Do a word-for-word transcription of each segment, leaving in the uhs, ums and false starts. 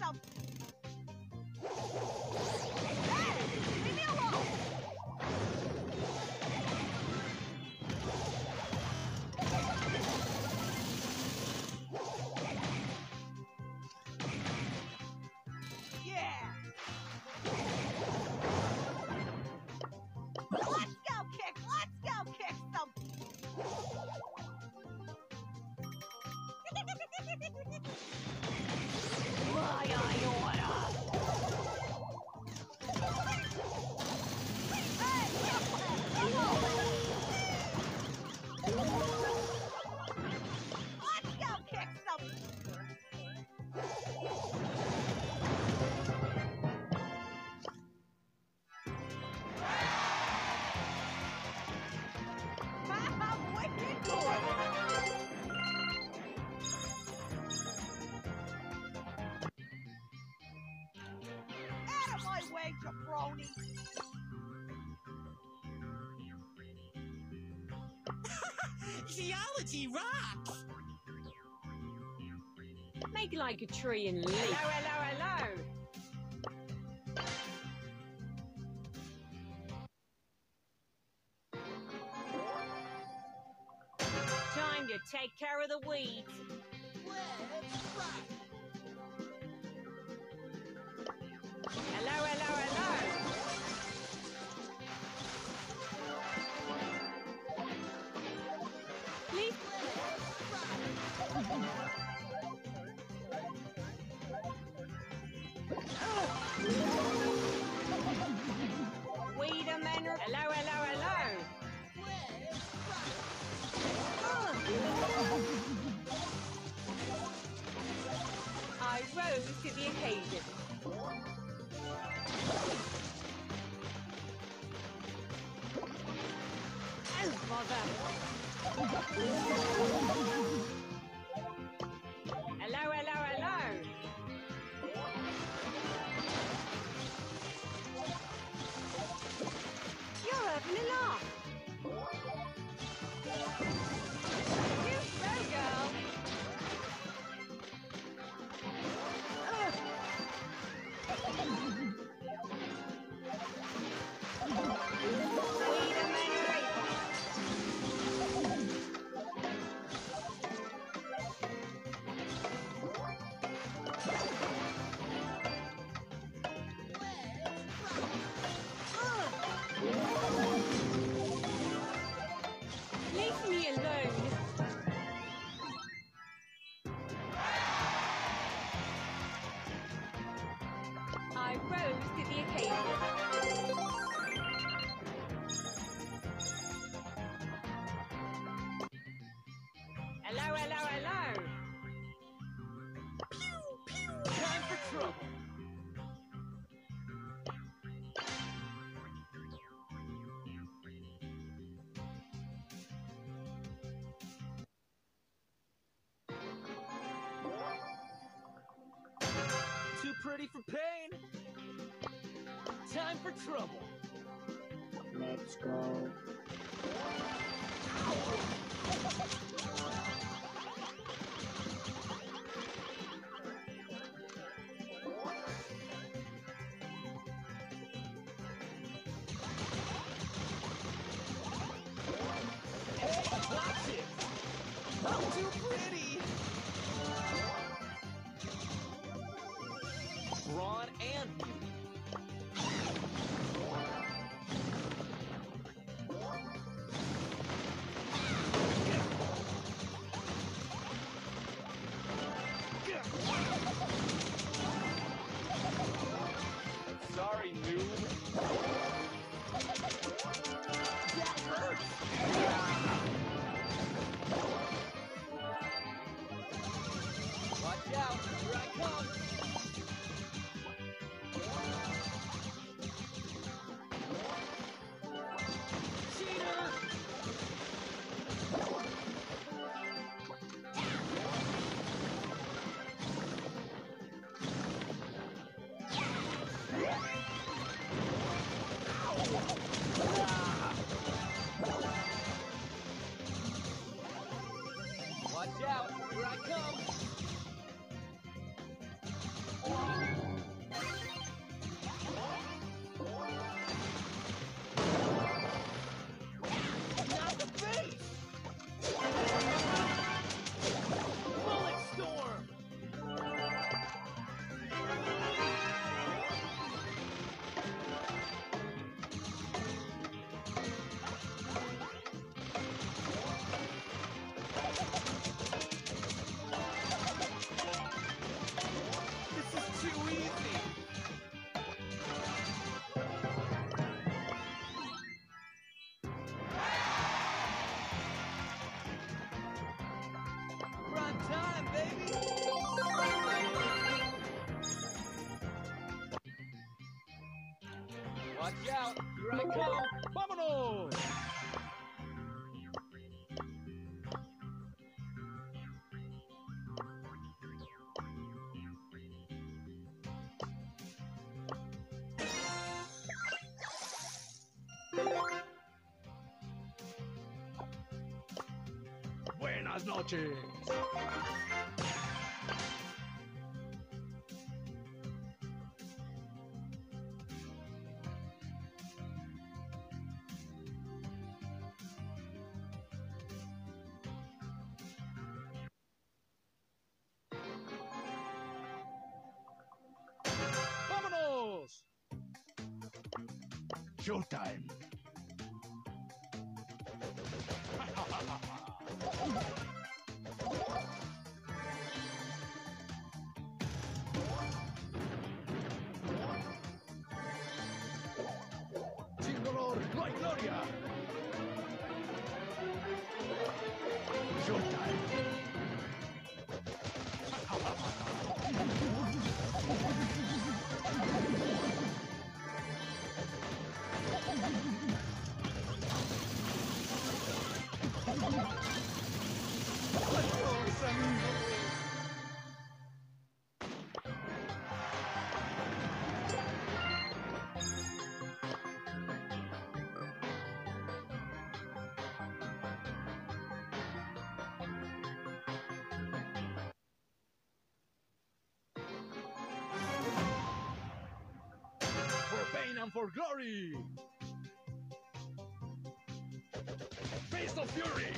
some. Hey, leave me alone. Yeah. Let's go kick. Let's go kick some. Why I order? Hey, stop that! Let's go kick some. I'm wicked good. Out of my way, jabroni! Geology rocks! Make like a tree and leaf. Hello, hello, hello! Time to take care of the weeds. Hello, hello, hello! Leaf. Wait a minute! Hello, hello, hello! I rose to the occasion. Oh, bother. Hello, hello, hello! You're having a laugh. You go, girl! Wait a minute! Leave me alone. I rose to the occasion. Hello, hello, hello! Time for trouble! Too pretty for pain! Time for trouble! Let's go. Hey, watch it! I'm too pretty! Brawn and beauty. Watch out! Here I come! ¡Vámonos! Buenas noches. ¡Vámonos! Showtime. Sin dolor no hay gloria. Showtime. Adiós, amigo. For pain and for glory. Face of fury.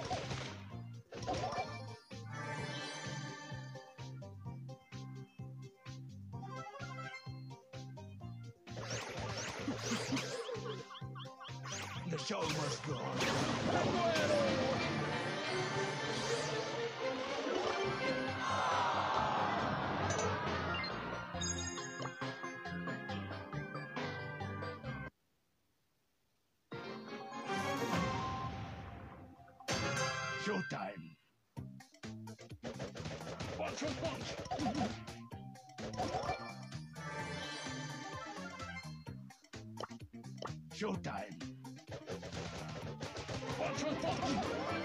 The show must go on. Showtime. Punch and punch. Showtime. Punch and punch.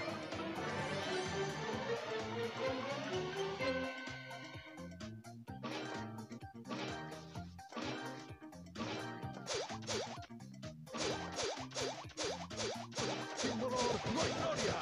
Sin dolor no hay gloria.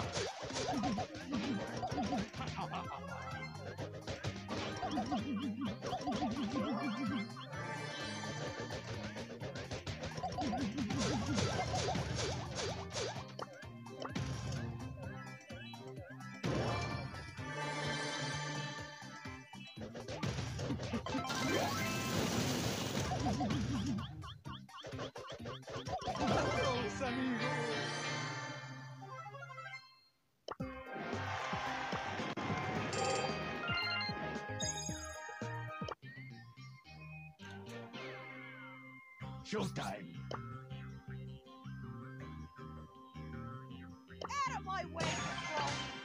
Adiós, amigo. Showtime. Out of my way, Brawlers!